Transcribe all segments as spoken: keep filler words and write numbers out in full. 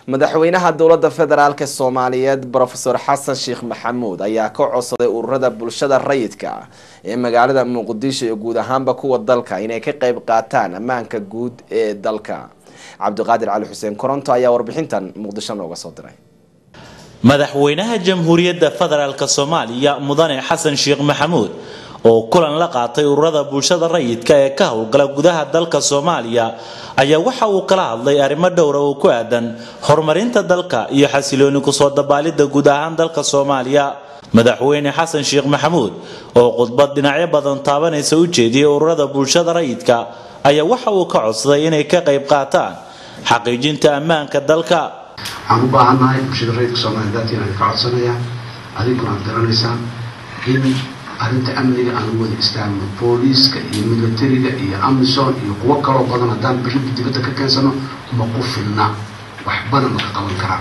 madaxweynaha dowladda federaalka Soomaaliyeed Professor Xasan Sheekh Maxamuud ayaa ka codsaday ururada bulshada rayidka ah ee magaalada Muqdisho iyo guud ahaanba kuwa dalka inay ka qayb qaataan ammaanka guud ee dalka. Cabdiqaadir Cali Xuseen Koronto ayaa warbixintan Muqdisho nooga soo diray. madaxweynaha jamhuuriyadda federaalka Soomaaliya Mudane Xasan Sheekh Maxamuud oo kulan la qaatay ururada bulshada rayidka ee ka howlgala gudaha dalka Soomaaliya ayaa waxa uu kala hadlay arrimo dhowr ah oo ku aadan horumarinta dalka iyo xasilooni ku soo dabaalida guud ahaan dalka Soomaaliya. madaxweyne Xasan Sheekh Maxamuud oo khudbad dhinacyo badan taabanaysa u jeediyay ururada bulshada rayidka ayaa waxa uu ka codsaday inay ka qayb qaataan xaqiijinta ammaanka dalka. aan u baahanahay bulshada rayidka Soomaaliyeed inay ka codsanayaan adinkuna aad garanaysaan in arinta amniga aan wada istaagno booliiska iyo militariga iyo amisom iyo kuwa kale oo badan hadaan bixin dibadda ka keensano ma ku filna wax badan ma ka qaban karaan.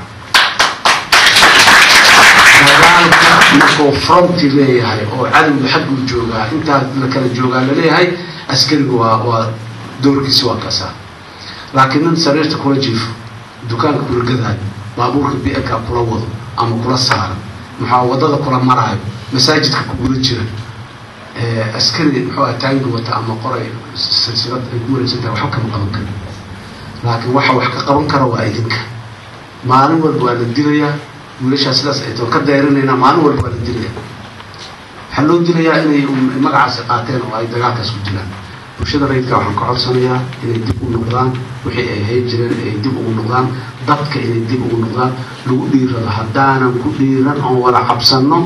dagaalka markuu fronti leeyahay oo cadowga xaggu joogaa intaa la kala joogaa la leeyahay askarigu waa waa doorkiisa waa kaasa laakiin in sariirta kula jiifo dukaanka kula gadaay baabuurka bi'aka kula wado ama kula saaran maxaa wadada kula maraayo masaajidka kula jira ee askari wuxuu taangi wata ama qoray silsilad ay ku wareegsantahay waxa ka qaban kara laakiin waxa wax ka qaban kara waa idinka maalin walba waa la dilayaa wiilasha sidaas ay ka dayrinayna maalin walba waa la dilayaa waxa loo dilayaa inay magacaas qaateen oo ay dagaalkaas ku dilaan. bulshada rayidka waxaan ka codsanayaa inay dib u noqdaan wixii ay hay jireen ay dib ugu noqdaan dadka inay dib ugu noqdaan lagu dhiirado haddaanan ku dhiiran oo wada cabsano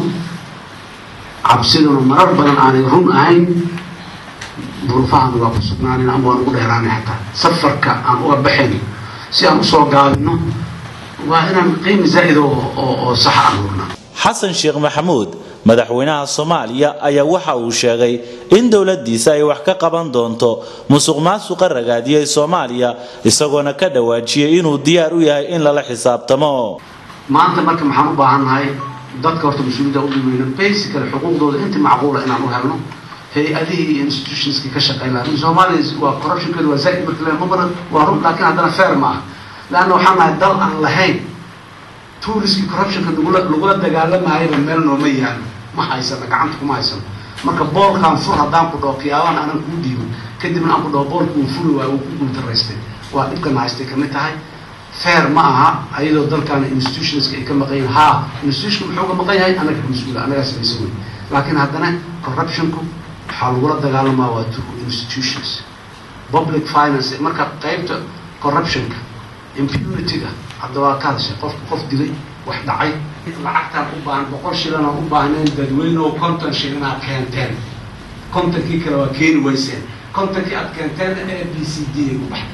cabsiduna marar badan aanay run ahayn duruufahan waa ku sugnaaneen ama waan ugu dheeraanay xataa safarka aan uga baxayn si aan usoo gaabino waa inaan qiimo zaa'id oo sax aan hurna. Xasan Sheekh Maxamuud madaxweynaha Soomaaliya ayaa waxa uu sheegay in dawladdiisa ay wax ka qaban doonto musuqmaasuqa ragaadiyay Soomaaliya isagoona ka dhawaajiyay inuu diyaar u yahay in lala xisaabtamo. maanta marka maxaan u baahanahay dadka horta mas'uuliyadda u dhiibeyna basically xuquuqdooda inta macquul ah inaan u helno hay-adihi iyo institutionska ka shaqeynaya Soomaaliya waa corruption kale waa zaid marka la mabara waa run laakiin haddana fair ma aha laana waxaan nahay dal aan lahayn tourist corruption ka dugula lagula dagaalamayo meel nooma yaalo ma haysana gacanta kuma haysana marka boolkan fur haddaan ku dhooqiyaan aanan ku dhiibin kadibna aan ku dhoo boolku furi waa uu ku guultaraystay waa dhibkan haystay kamid tahay fair ma aha ayadoo dalkan institutions ay ka maqayn ha institution wuxuu ka maqan yahay anaga mas'uul anaga sameeyay laakiin haddana corruption ku waxa lagula dagaalamaa waa institutions public finance marka qaybta corruption ka impunity ga hadda waa kaashay qof qof dilay wax dhacay lacagtaan u baahan boqol shilin oo u baahneen dadweyne oo konton shilin aad keenteen kontonkii kale waa keeni weyseen kontonkii aad keenteen A B C D u baxay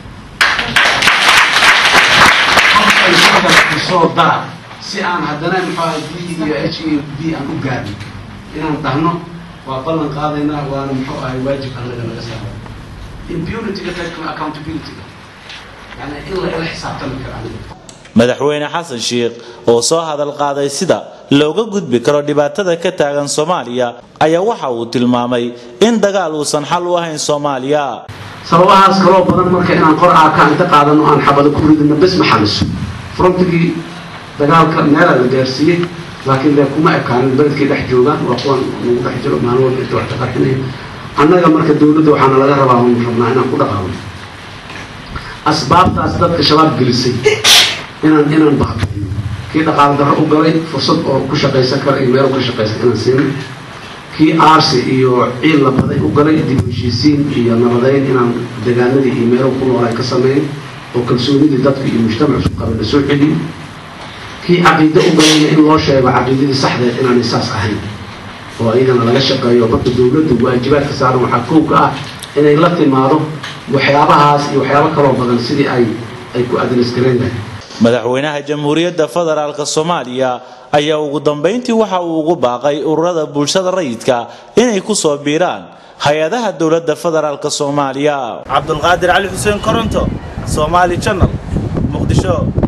soo dara si aan haddana maxaa D iyo H iyo B aan u gaarno inaan dhahno waa ballan qaadayna waana muxuu ahay waajib aan laga saaro impunity ga dadka accountability يعني إلا إلا حساب تلك madaxweyne Xasan Sheekh oo soo hadal qaaday sida looga gudbi karo dhibaatada ka taagan Soomaaliya ayaa waxa uu tilmaamay in dagaal uusan xal u ahayn Soomaaliya. sababahaas kale badan marka inaan qor ah ka inta qaadano aan xabad ku ridino bas ma xaliso frontigii dagaalka meel la gaarsiiyay laakiin la kuma ekaan beledkii dhex joogaan waa kuwan ugu dhex jiro maalin walba inta wax ka qarxinay annaga marka dawladda waxaan laga rabaa in rabnaa inaan ku dhaqaaqno asbaabtaas dadka shabaab gelisay inaan inaan baabi'ino kii dhaqaale darro u galay fursad oo ku shaqaysan kara iyo meel ku shaqaysan inaan siino kii aarsi iyo ciil la baday u galay dib u heshiisiin iyo nabadeyn inaan deegaanadii iyo meelo ku noolay ka sameeyo oo kalsoonidii dadka iyo mujtamaca isku qabay soo celiyo kii caqiido u galay in loo sheego caqiidadii saxda ah inaan isaas ahayn oo ayadana laga shaqeeyo marka dawladdu waajibaadka saaran waxaa koow ka ah inay la timaado waxyaabahaas iyo waxyaabo kale oo badan sidii ay ay ku adres gareeyaan. madaxweynaha jamhuuriyadda federaalka Soomaaliya ayaa ugu dambeyntii waxa uu ugu baaqay ururada bulshada rayidka inay ku soo biiraan hay'adaha dawladda federaalka Soomaaliya. Cabdiqaadir Cali Xuseen Koronto, Somali Channel, Muqdisho.